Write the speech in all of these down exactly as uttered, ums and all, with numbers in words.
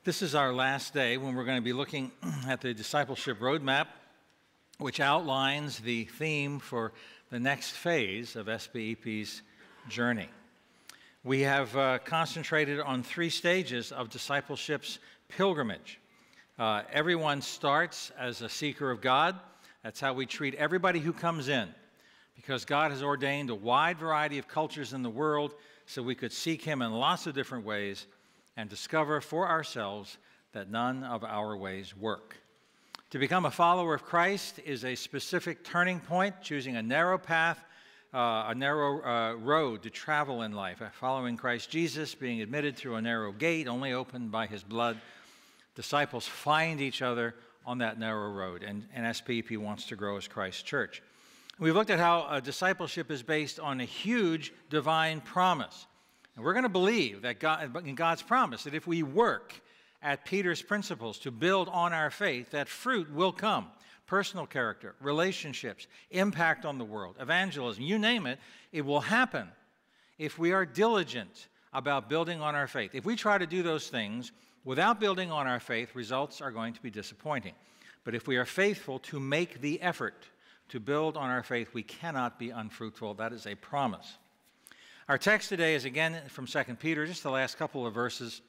This is our last day when we're going to be looking at the discipleship roadmap, which outlines the theme for the next phase of S P E P's journey. We have uh, concentrated on three stages of discipleship's pilgrimage. Uh, everyone starts as a seeker of God. That's how we treat everybody who comes in, because God has ordained a wide variety of cultures in the world so we could seek Him in lots of different ways and discover for ourselves that none of our ways work. To become a follower of Christ is a specific turning point, choosing a narrow path, uh, a narrow uh, road to travel in life. Following Christ Jesus, being admitted through a narrow gate only opened by His blood. Disciples find each other on that narrow road, and, and S P E P wants to grow as Christ's church. We've looked at how uh, discipleship is based on a huge divine promise. And we're going to believe that God, in God's promise, that if we work at Peter's principles to build on our faith, that fruit will come. Personal character, relationships, impact on the world, evangelism, you name it, it will happen if we are diligent about building on our faith. If we try to do those things without building on our faith, results are going to be disappointing. But if we are faithful to make the effort to build on our faith, we cannot be unfruitful. That is a promise. Our text today is again from Second Peter, just the last couple of verses.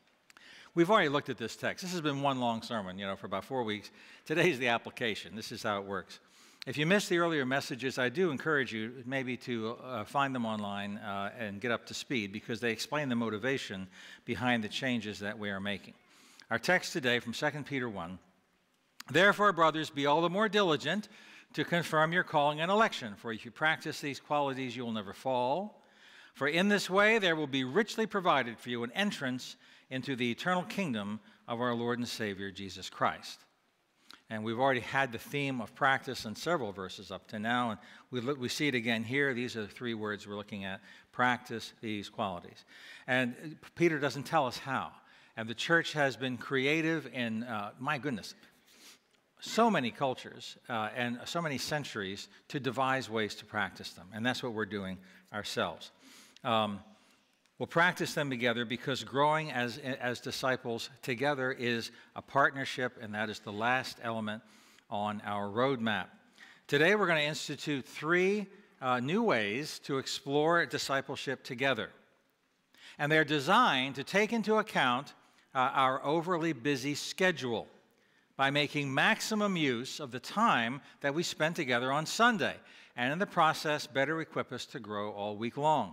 We've already looked at this text. This has been one long sermon, you know, for about four weeks. Today's the application. This is how it works. If you missed the earlier messages, I do encourage you maybe to uh, find them online uh, and get up to speed, because they explain the motivation behind the changes that we are making. Our text today from Second Peter one, "Therefore, brothers, be all the more diligent to confirm your calling and election, for if you practice these qualities, you will never fall. For in this way there will be richly provided for you an entrance into the eternal kingdom of our Lord and Savior, Jesus Christ." And we've already had the theme of practice in several verses up to now, and we, look, we see it again here. These are the three words we're looking at: practice these qualities. And Peter doesn't tell us how. And the church has been creative in, uh, my goodness, so many cultures uh, and so many centuries to devise ways to practice them. And that's what we're doing ourselves. Um, We'll practice them together because growing as, as disciples together is a partnership, and that is the last element on our roadmap. Today we're going to institute three uh, new ways to explore discipleship together. And they're designed to take into account uh, our overly busy schedule by making maximum use of the time that we spend together on Sunday, and in the process better equip us to grow all week long.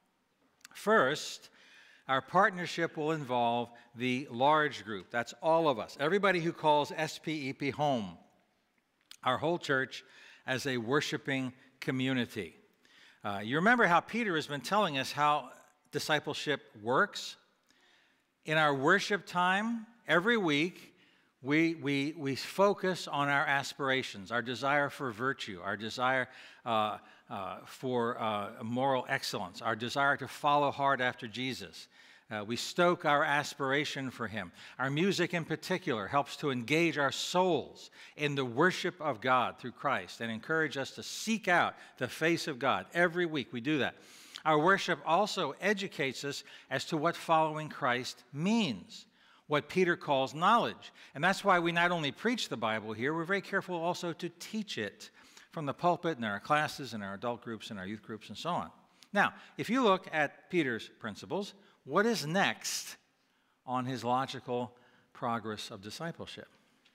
First, our partnership will involve the large group. That's all of us, everybody who calls S P E P home, our whole church as a worshiping community. Uh, you remember how Peter has been telling us how discipleship works? In our worship time, every week, we, we, we focus on our aspirations, our desire for virtue, our desire uh, Uh, for uh, moral excellence, our desire to follow hard after Jesus. Uh, we stoke our aspiration for Him. Our music in particular helps to engage our souls in the worship of God through Christ and encourage us to seek out the face of God. Every week we do that. Our worship also educates us as to what following Christ means, what Peter calls knowledge. And that's why we not only preach the Bible here, we're very careful also to teach it from the pulpit in our classes, in our adult groups, in our youth groups, and so on. Now, if you look at Peter's principles, what is next on his logical progress of discipleship?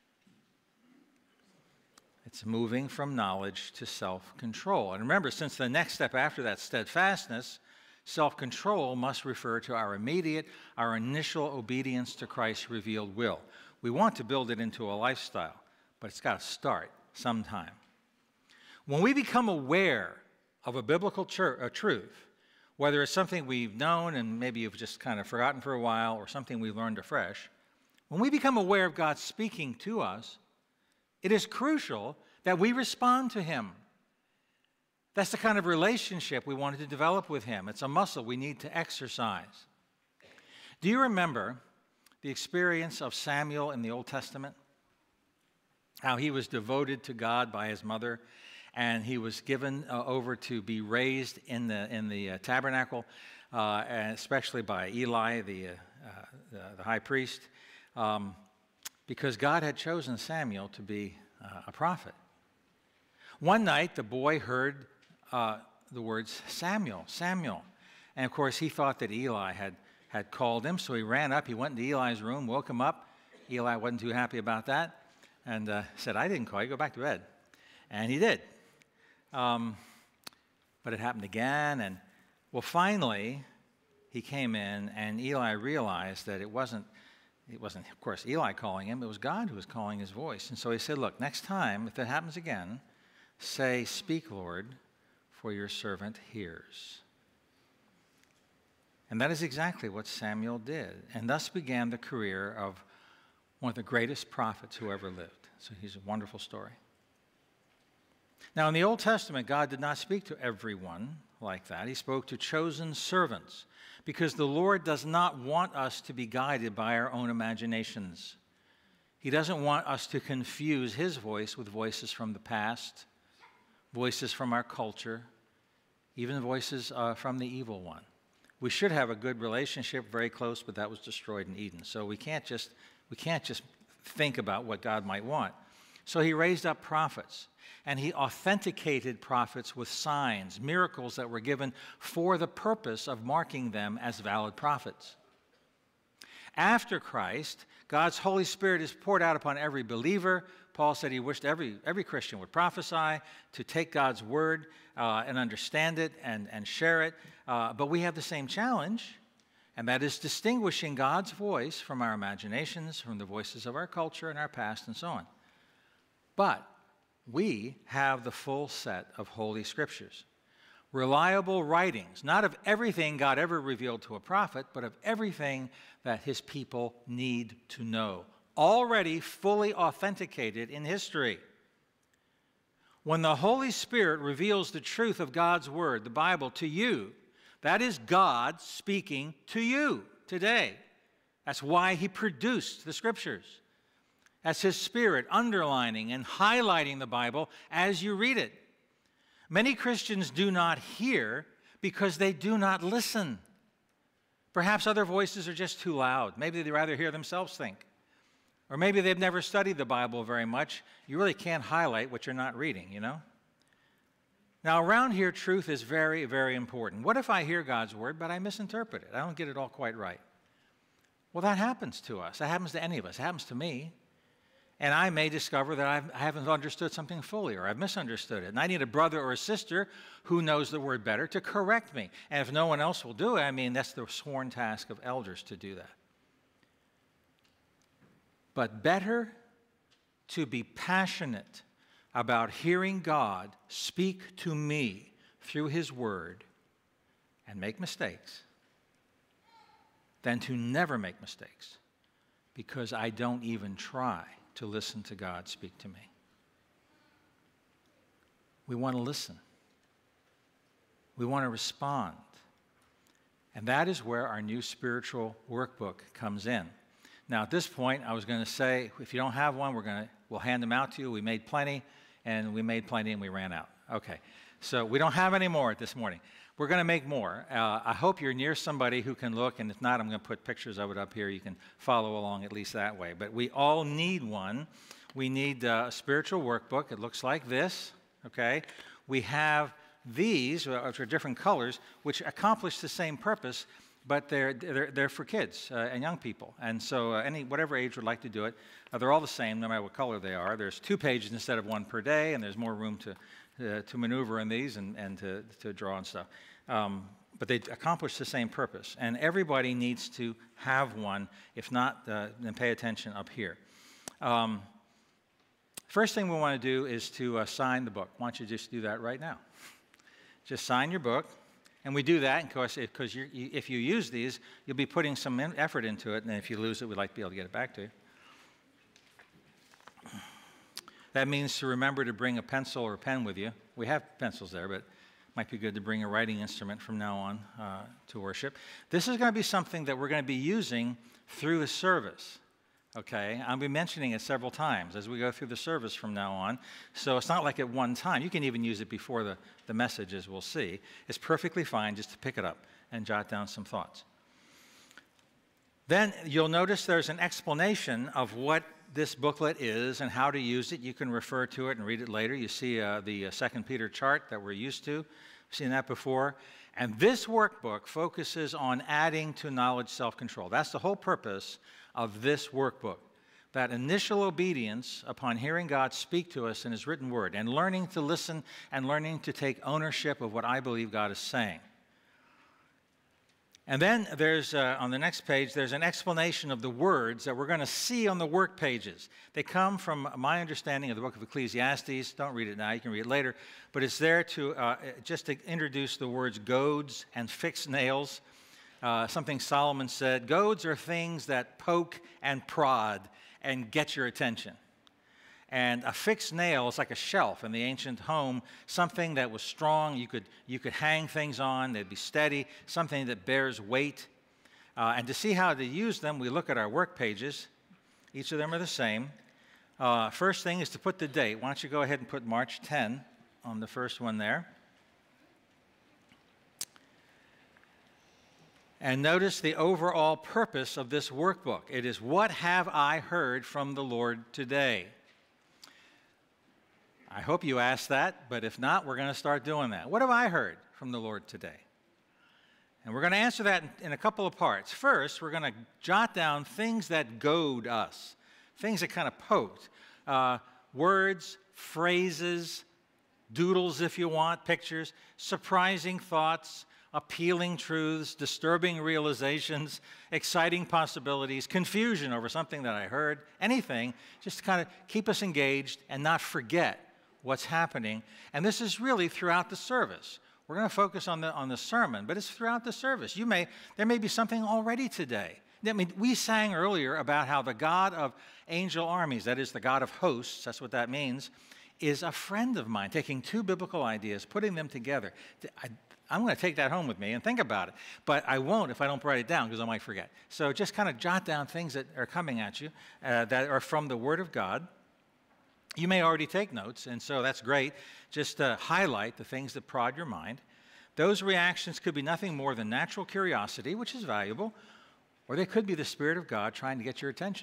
It's moving from knowledge to self-control. And remember, since the next step after that, steadfastness, self-control must refer to our immediate, our initial obedience to Christ's revealed will. We want to build it into a lifestyle, but it's got to start sometime. When we become aware of a biblical tr- a truth, whether it's something we've known and maybe you've just kind of forgotten for a while, or something we've learned afresh, when we become aware of God speaking to us, it is crucial that we respond to Him. That's the kind of relationship we wanted to develop with Him. It's a muscle we need to exercise. Do you remember the experience of Samuel in the Old Testament? How he was devoted to God by his mother, and he was given uh, over to be raised in the, in the uh, tabernacle, uh, and especially by Eli, the, uh, uh, the, the high priest. um, because God had chosen Samuel to be uh, a prophet. One night, the boy heard uh, the words, Samuel, Samuel. And of course, he thought that Eli had, had called him, so he ran up. He went into Eli's room, woke him up. Eli wasn't too happy about that and uh, said, I didn't call you, go back to bed. And he did. Um, but it happened again, and well, finally, he came in, and Eli realized that it wasn't, it wasn't, of course, Eli calling him, it was God who was calling his voice. And so he said, look, next time, if that happens again, say, speak, Lord, for your servant hears. And that is exactly what Samuel did. And thus began the career of one of the greatest prophets who ever lived. So he's a wonderful story. Now, in the Old Testament, God did not speak to everyone like that. He spoke to chosen servants, because the Lord does not want us to be guided by our own imaginations. He doesn't want us to confuse his voice with voices from the past, voices from our culture, even voices uh, from the evil one. We should have a good relationship, very close, but that was destroyed in Eden. So we can't just, we can't just think about what God might want. So he raised up prophets, and he authenticated prophets with signs, miracles that were given for the purpose of marking them as valid prophets. After Christ, God's Holy Spirit is poured out upon every believer. Paul said he wished every, every Christian would prophesy, to take God's word uh, and understand it and, and share it. Uh, but we have the same challenge, and that is distinguishing God's voice from our imaginations, from the voices of our culture and our past and so on. But we have the full set of Holy Scriptures, reliable writings, not of everything God ever revealed to a prophet, but of everything that his people need to know, already fully authenticated in history. When the Holy Spirit reveals the truth of God's Word, the Bible, to you, that is God speaking to you today. That's why he produced the Scriptures. That's his Spirit underlining and highlighting the Bible as you read it. Many Christians do not hear because they do not listen. Perhaps other voices are just too loud. Maybe they'd rather hear themselves think. Or maybe they've never studied the Bible very much. You really can't highlight what you're not reading, you know? Now, around here, truth is very, very important. What if I hear God's word, but I misinterpret it? I don't get it all quite right. Well, that happens to us. That happens to any of us. It happens to me. And I may discover that I've, I haven't understood something fully, or I've misunderstood it. And I need a brother or a sister who knows the word better to correct me. And if no one else will do it, I mean, that's the sworn task of elders to do that. But better to be passionate about hearing God speak to me through his word and make mistakes than to never make mistakes, because I don't even try to listen to God speak to me. We want to listen. We want to respond. And that is where our new spiritual workbook comes in. Now, at this point, I was going to say, if you don't have one, we're going to, we'll hand them out to you. We made plenty, and we made plenty, and we ran out. Okay, so we don't have any more this morning. We're going to make more. Uh, I hope you're near somebody who can look, and if not, I'm going to put pictures of it up here. You can follow along at least that way. But we all need one. We need uh, a spiritual workbook. It looks like this, okay? We have these, which are different colors, which accomplish the same purpose, but they're, they're, they're for kids uh, and young people. And so uh, any whatever age would like to do it, uh, they're all the same, no matter what color they are. There's two pages instead of one per day, and there's more room to, uh, to maneuver in these and, and to, to draw and stuff. Um, but they accomplish the same purpose. And everybody needs to have one. If not, uh, then pay attention up here. Um, first thing we want to do is to uh, sign the book. Why don't you just do that right now? Just sign your book. And we do that because because you, if you use these, you'll be putting some in effort into it, and if you lose it, we'd like to be able to get it back to you. That means to remember to bring a pencil or a pen with you. We have pencils there, but it might be good to bring a writing instrument from now on uh, to worship. This is going to be something that we're going to be using through the service. Okay, I'll be mentioning it several times as we go through the service from now on. So it's not like at one time. You can even use it before the, the message, as we'll see. It's perfectly fine just to pick it up and jot down some thoughts. Then you'll notice there's an explanation of what this booklet is and how to use it. You can refer to it and read it later. You see uh, the uh, Second Peter chart that we're used to. We've seen that before. And this workbook focuses on adding to knowledge self-control. That's the whole purpose of this workbook. That initial obedience upon hearing God speak to us in His written word and learning to listen and learning to take ownership of what I believe God is saying. And then there's, uh, on the next page, there's an explanation of the words that we're going to see on the work pages. They come from my understanding of the book of Ecclesiastes. Don't read it now, you can read it later. But it's there to uh, just to introduce the words goads and fixed nails. Uh, something Solomon said, goads are things that poke and prod and get your attention. And a fixed nail is like a shelf in the ancient home, something that was strong, you could, you could hang things on, they'd be steady, something that bears weight. Uh, and to see how to use them, we look at our work pages. Each of them are the same. Uh, first thing is to put the date. Why don't you go ahead and put March tenth on the first one there. And notice the overall purpose of this workbook. It is, what have I heard from the Lord today? I hope you asked that, but if not, we're going to start doing that. What have I heard from the Lord today? And we're going to answer that in, in a couple of parts. First, we're going to jot down things that goad us, things that kind of poked. Uh, words, phrases, doodles if you want, pictures, surprising thoughts, appealing truths, disturbing realizations, exciting possibilities, confusion over something that I heard, anything, just to kind of keep us engaged and not forget what's happening. And this is really throughout the service. We're going to focus on the, on the sermon, but it's throughout the service. You may, there may be something already today. I mean, we sang earlier about how the God of angel armies, that is the God of hosts, that's what that means, is a friend of mine, taking two biblical ideas, putting them together. I, I'm going to take that home with me and think about it, but I won't if I don't write it down because I might forget. So just kind of jot down things that are coming at you uh, that are from the Word of God. You may already take notes, and so that's great. Just uh, highlight the things that prod your mind. Those reactions could be nothing more than natural curiosity, which is valuable, or they could be the Spirit of God trying to get your attention.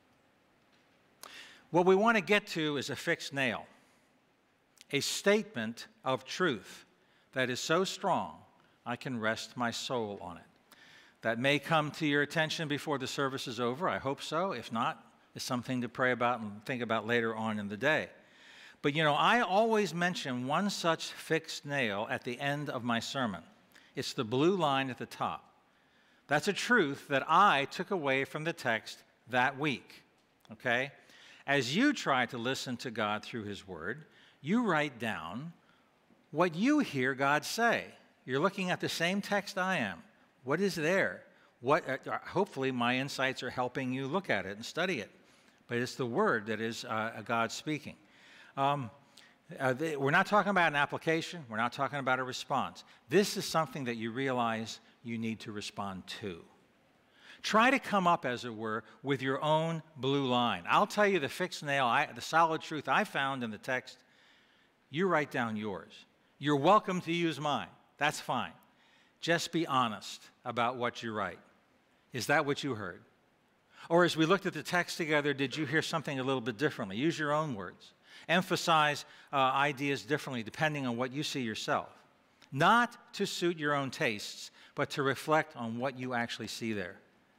What we want to get to is a fixed nail, a statement of truth that is so strong, I can rest my soul on it. That may come to your attention before the service is over. I hope so. If not, it's something to pray about and think about later on in the day. But you know, I always mention one such fixed nail at the end of my sermon. It's the blue line at the top. That's a truth that I took away from the text that week, okay? As you try to listen to God through His Word, you write down what you hear God say. You're looking at the same text I am. What is there? What, uh, hopefully my insights are helping you look at it and study it. But it's the Word that is uh, God speaking. Um, uh, they, we're not talking about an application. We're not talking about a response. This is something that you realize you need to respond to. Try to come up, as it were, with your own blue line. I'll tell you the fixed nail, I, the solid truth I found in the text. You write down yours. You're welcome to use mine. That's fine. Just be honest about what you write. Is that what you heard? Or as we looked at the text together, did you hear something a little bit differently? Use your own words. Emphasize uh, ideas differently depending on what you see yourself. Not to suit your own tastes, but to reflect on what you actually see there.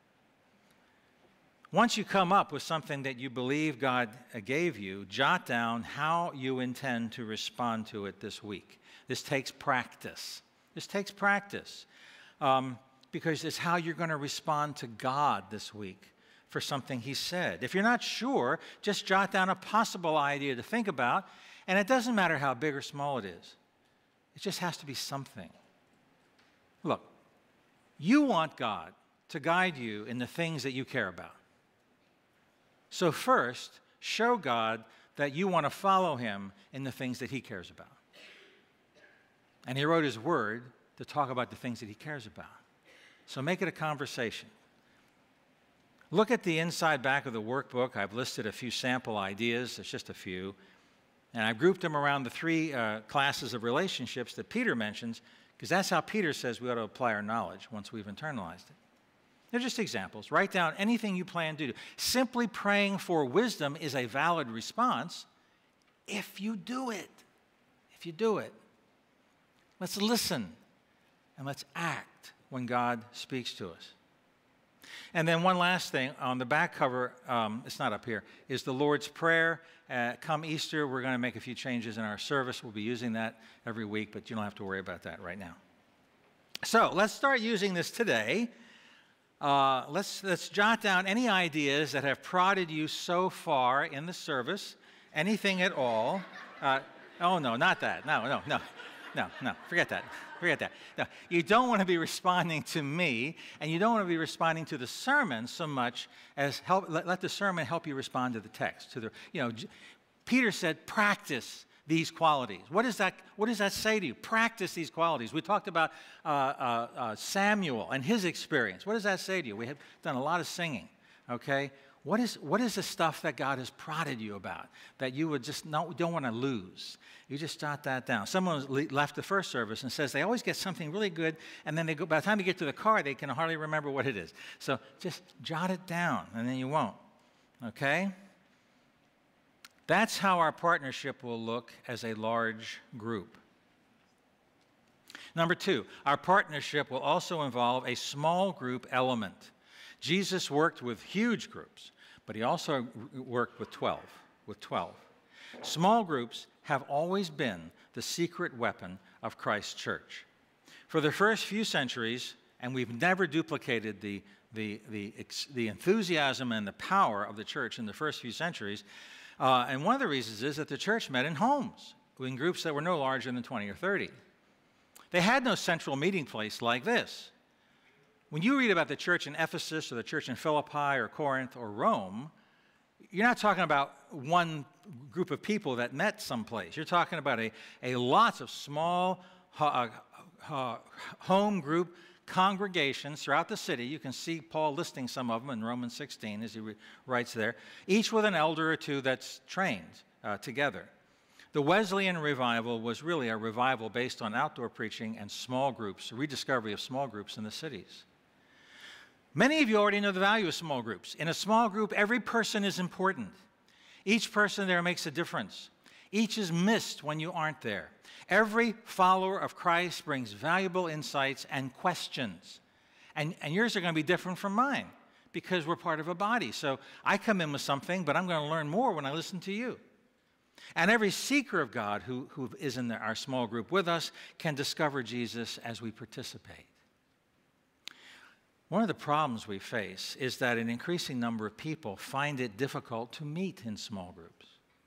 Once you come up with something that you believe God gave you, jot down how you intend to respond to it this week. This takes practice. This takes practice um, because it's how you're going to respond to God this week for something He said. If you're not sure, just jot down a possible idea to think about, and it doesn't matter how big or small it is. It just has to be something. Look, you want God to guide you in the things that you care about. So first, show God that you want to follow Him in the things that He cares about. And He wrote His Word to talk about the things that He cares about. So make it a conversation. Look at the inside back of the workbook. I've listed a few sample ideas. There's just a few. And I've grouped them around the three uh, classes of relationships that Peter mentions, because that's how Peter says we ought to apply our knowledge once we've internalized it. They're just examples. Write down anything you plan to do. Simply praying for wisdom is a valid response if you do it. If you do it. Let's listen and let's act when God speaks to us. And then one last thing, on the back cover, um, it's not up here, is the Lord's Prayer. Uh, come Easter, we're going to make a few changes in our service. We'll be using that every week, but you don't have to worry about that right now. So let's start using this today. Uh, let's, let's jot down any ideas that have prodded you so far in the service, anything at all. Uh, oh, no, not that. No, no, no, no, no, forget that. Forget that. No, you don't want to be responding to me, and you don't want to be responding to the sermon so much as help, let, let the sermon help you respond to the text. To the, you know, Peter said, practice these qualities. What does that, what does that say to you? Practice these qualities. We talked about uh, uh, uh, Samuel and his experience. What does that say to you? We have done a lot of singing, okay? What is, what is the stuff that God has prodded you about that you would just not, don't want to lose? You just jot that down. Someone left the first service and says they always get something really good, and then they go, by the time you get to the car, they can hardly remember what it is. So just jot it down, and then you won't, okay? That's how our partnership will look as a large group. Number two, our partnership will also involve a small group element. Jesus worked with huge groups, but he also worked with twelve, with twelve. Small groups have always been the secret weapon of Christ's church. For the first few centuries, and we've never duplicated the, the, the, the enthusiasm and the power of the church in the first few centuries, uh, and one of the reasons is that the church met in homes, in groups that were no larger than twenty or thirty. They had no central meeting place like this. When you read about the church in Ephesus or the church in Philippi or Corinth or Rome, you're not talking about one group of people that met someplace. You're talking about a, a lots of small uh, uh, home group congregations throughout the city. You can see Paul listing some of them in Romans sixteen as he writes there, each with an elder or two that's trained uh, together. The Wesleyan revival was really a revival based on outdoor preaching and small groups, a rediscovery of small groups in the cities. Many of you already know the value of small groups. In a small group, every person is important. Each person there makes a difference. Each is missed when you aren't there. Every follower of Christ brings valuable insights and questions. And, and yours are going to be different from mine because we're part of a body. So I come in with something, but I'm going to learn more when I listen to you. And every seeker of God who, who is in the, our small group with us can discover Jesus as we participate. One of the problems we face is that an increasing number of people find it difficult to meet in small groups.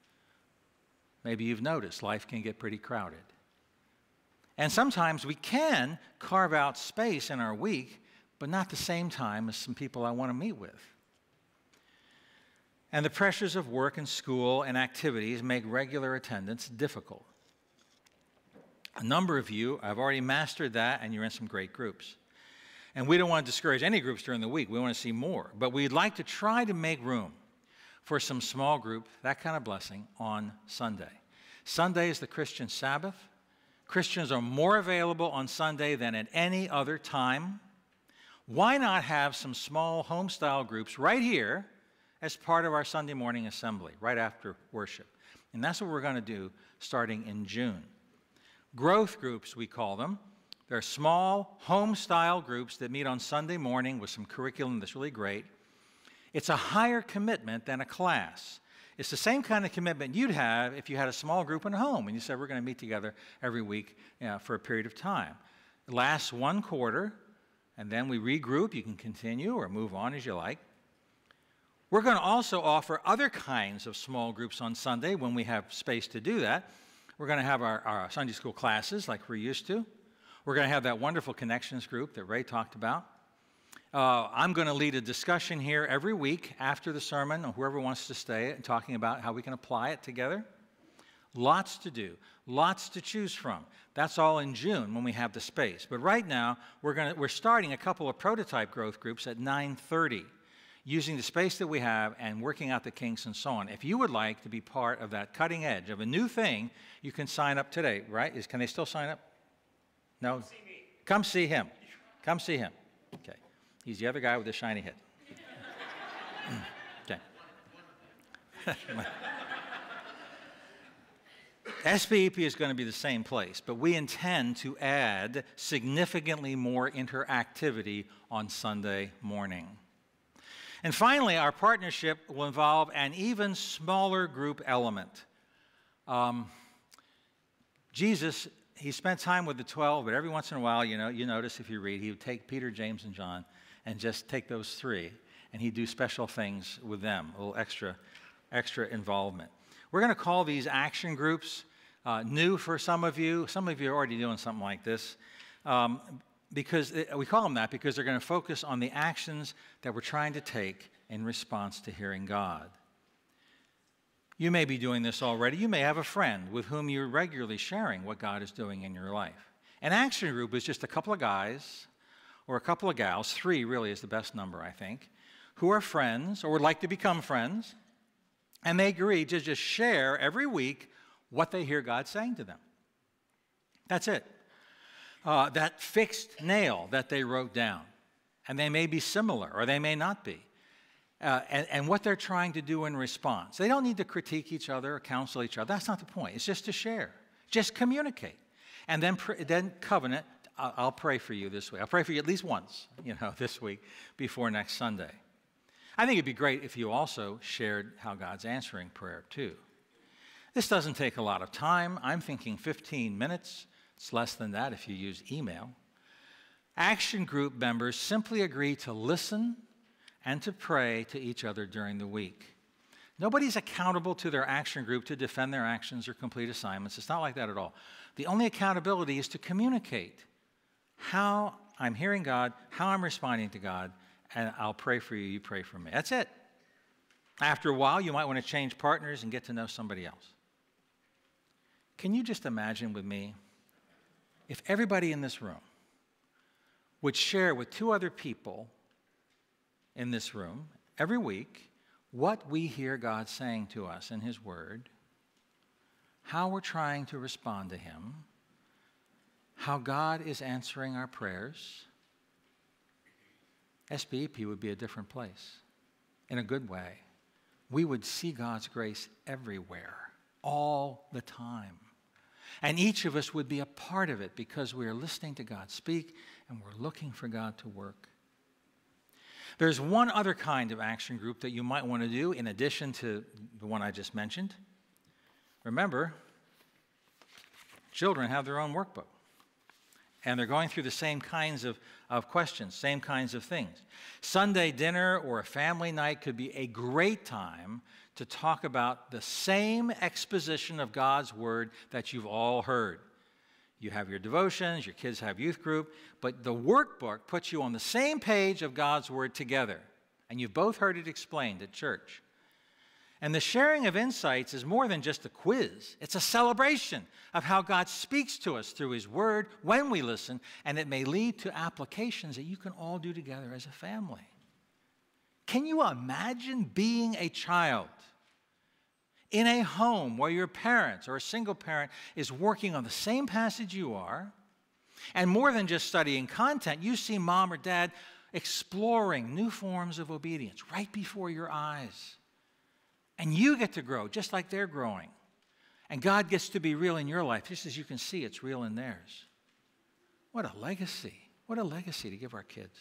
Maybe you've noticed life can get pretty crowded. And sometimes we can carve out space in our week, but not the same time as some people I want to meet with. And the pressures of work and school and activities make regular attendance difficult. A number of you have already mastered that, and you're in some great groups. And we don't want to discourage any groups during the week. We want to see more. But we'd like to try to make room for some small group, that kind of blessing, on Sunday. Sunday is the Christian Sabbath. Christians are more available on Sunday than at any other time. Why not have some small home-style groups right here as part of our Sunday morning assembly, right after worship? And that's what we're going to do starting in June. Growth groups, we call them. They're small, home-style groups that meet on Sunday morning with some curriculum that's really great. It's a higher commitment than a class. It's the same kind of commitment you'd have if you had a small group in a home and you said, we're going to meet together every week, you know, for a period of time. It lasts one quarter, and then we regroup. You can continue or move on as you like. We're going to also offer other kinds of small groups on Sunday when we have space to do that. We're going to have our, our Sunday school classes like we're used to. We're going to have that wonderful connections group that Ray talked about. Uh, I'm going to lead a discussion here every week after the sermon, or whoever wants to stay, and talking about how we can apply it together. Lots to do, lots to choose from. That's all in June when we have the space. But right now, we're, going to, we're starting a couple of prototype growth groups at nine thirty, using the space that we have and working out the kinks and so on. If you would like to be part of that cutting edge of a new thing, you can sign up today, right? Is, can they still sign up? No? Come see me. Come see him. Come see him. Okay. He's the other guy with the shiny head. Okay. S P E P is going to be the same place, but we intend to add significantly more interactivity on Sunday morning. And finally, our partnership will involve an even smaller group element. Um, Jesus, he spent time with the twelve, but every once in a while, you know, you notice if you read, he would take Peter, James, and John and just take those three, and he'd do special things with them, a little extra, extra involvement. We're going to call these action groups, uh, new for some of you. Some of you are already doing something like this. Um, because it, we call them that because they're going to focus on the actions that we're trying to take in response to hearing God. You may be doing this already. You may have a friend with whom you're regularly sharing what God is doing in your life. An action group is just a couple of guys or a couple of gals, three really is the best number, I think, who are friends or would like to become friends, and they agree to just share every week what they hear God saying to them. That's it. Uh, that fixed nail that they wrote down. And they may be similar, or they may not be. Uh, and, and what they're trying to do in response. They don't need to critique each other or counsel each other. That's not the point. It's just to share. Just communicate. And then, then covenant, I'll pray for you this week. I'll pray for you at least once, you know, this week before next Sunday. I think it'd be great if you also shared how God's answering prayer, too. This doesn't take a lot of time. I'm thinking fifteen minutes. It's less than that if you use email. Action group members simply agree to listen and to pray to each other during the week. Nobody's accountable to their action group to defend their actions or complete assignments. It's not like that at all. The only accountability is to communicate how I'm hearing God, how I'm responding to God, and I'll pray for you, you pray for me. That's it. After a while, you might want to change partners and get to know somebody else. Can you just imagine with me if everybody in this room would share with two other people in this room every week what we hear God saying to us in His Word, how we're trying to respond to Him, how God is answering our prayers? S P E P would be a different place in a good way. We would see God's grace everywhere, all the time. And each of us would be a part of it because we are listening to God speak and we're looking for God to work. There's one other kind of action group that you might want to do in addition to the one I just mentioned. Remember, children have their own workbook. And they're going through the same kinds of, of questions, same kinds of things. Sunday dinner or a family night could be a great time to talk about the same exposition of God's Word that you've all heard. You have your devotions, your kids have youth group, but the workbook puts you on the same page of God's Word together. And you've both heard it explained at church. And the sharing of insights is more than just a quiz. It's a celebration of how God speaks to us through His Word when we listen, and it may lead to applications that you can all do together as a family. Can you imagine being a child in a home where your parents or a single parent is working on the same passage you are, and more than just studying content, you see mom or dad exploring new forms of obedience right before your eyes? And you get to grow just like they're growing. And God gets to be real in your life, just as you can see it's real in theirs. What a legacy. What a legacy to give our kids.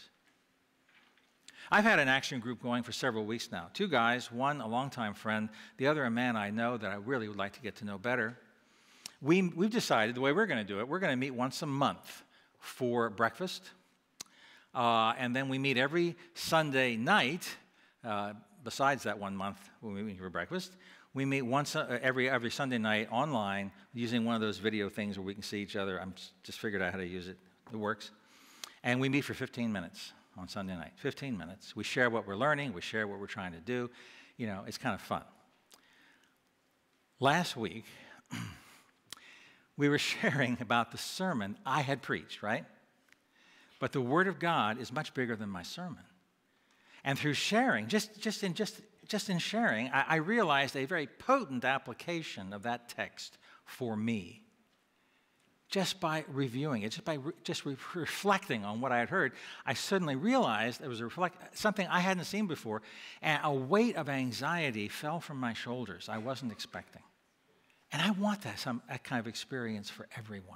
I've had an action group going for several weeks now. Two guys, one a longtime friend, the other a man I know that I really would like to get to know better. We, we've decided the way we're going to do it, we're going to meet once a month for breakfast. Uh, and then we meet every Sunday night. Uh, Besides that one month when we meet for breakfast, we meet once uh, every every Sunday night online using one of those video things where we can see each other. I'm just figured out how to use it. It works. And we meet for fifteen minutes on Sunday night. fifteen minutes. We share what we're learning. We share what we're trying to do. You know, it's kind of fun. Last week, we were sharing about the sermon I had preached, right? But the Word of God is much bigger than my sermon. And through sharing, just, just, in, just, just in sharing, I, I realized a very potent application of that text for me. just by reviewing it, just by re just re reflecting on what I had heard, I suddenly realized it was a reflect something I hadn't seen before, and a weight of anxiety fell from my shoulders I wasn't expecting. And I want that, some, that kind of experience for everyone.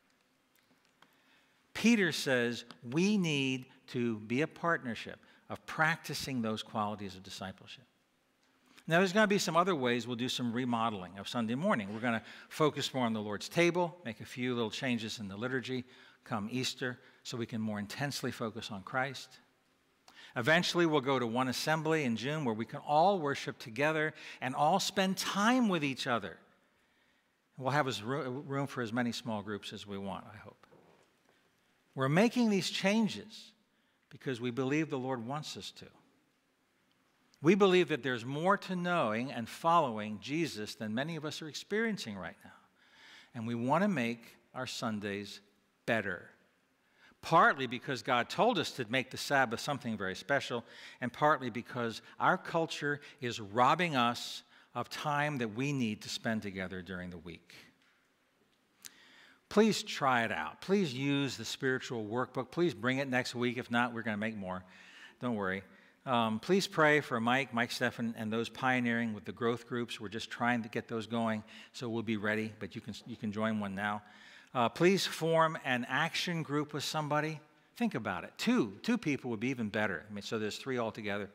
Peter says we need to be a partnership of practicing those qualities of discipleship. Now, there's going to be some other ways we'll do some remodeling of Sunday morning. We're going to focus more on the Lord's table, make a few little changes in the liturgy come Easter so we can more intensely focus on Christ. Eventually, we'll go to one assembly in June where we can all worship together and all spend time with each other. We'll have room for as many small groups as we want, I hope. We're making these changes because we believe the Lord wants us to. We believe that there's more to knowing and following Jesus than many of us are experiencing right now. And we want to make our Sundays better. Partly because God told us to make the Sabbath something very special, and partly because our culture is robbing us of time that we need to spend together during the week. Please try it out. Please use the spiritual workbook. Please bring it next week. If not, we're going to make more. Don't worry. Um, please pray for Mike, Mike Steffen, and those pioneering with the growth groups. We're just trying to get those going, so we'll be ready, but you can, you can join one now. Uh, please form an action group with somebody. Think about it. Two, two people would be even better. I mean, so there's three altogether.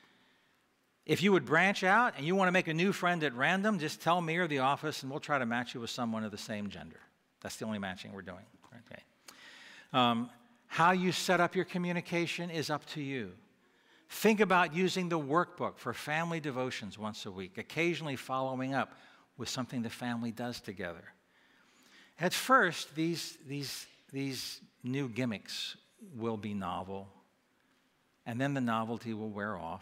If you would branch out and you want to make a new friend at random, just tell me or the office, and we'll try to match you with someone of the same gender. That's the only matching we're doing. Okay. Um, how you set up your communication is up to you. Think about using the workbook for family devotions once a week, occasionally following up with something the family does together. At first, these, these, these new gimmicks will be novel, and then the novelty will wear off.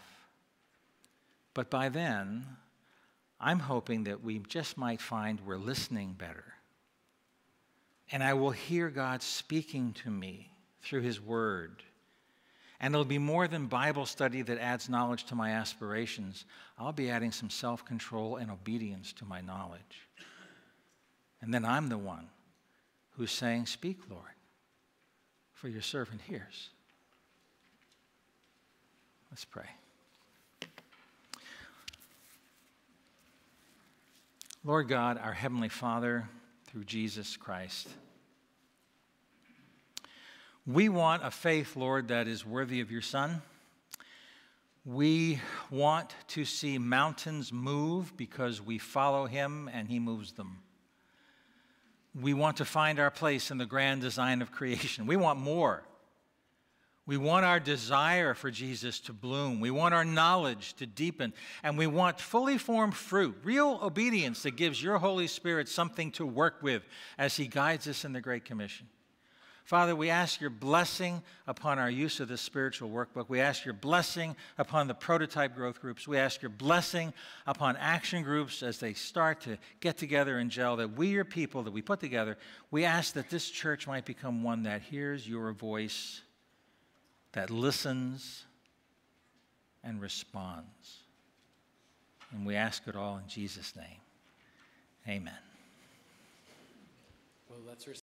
But by then, I'm hoping that we just might find we're listening better. And I will hear God speaking to me through His Word. And it'll be more than Bible study that adds knowledge to my aspirations. I'll be adding some self-control and obedience to my knowledge. And then I'm the one who's saying, "Speak, Lord, for your servant hears." Let's pray. Lord God, our Heavenly Father, through Jesus Christ, we want a faith, Lord, that is worthy of your Son. We want to see mountains move because we follow him and he moves them. We want to find our place in the grand design of creation. We want more. We want our desire for Jesus to bloom. We want our knowledge to deepen. And we want fully formed fruit, real obedience that gives your Holy Spirit something to work with as he guides us in the Great Commission. Father, we ask your blessing upon our use of this spiritual workbook. We ask your blessing upon the prototype growth groups. We ask your blessing upon action groups as they start to get together and gel, that we, your people, that we put together, we ask that this church might become one that hears your voice, that listens and responds. And we ask it all in Jesus' name. Amen. Well, let's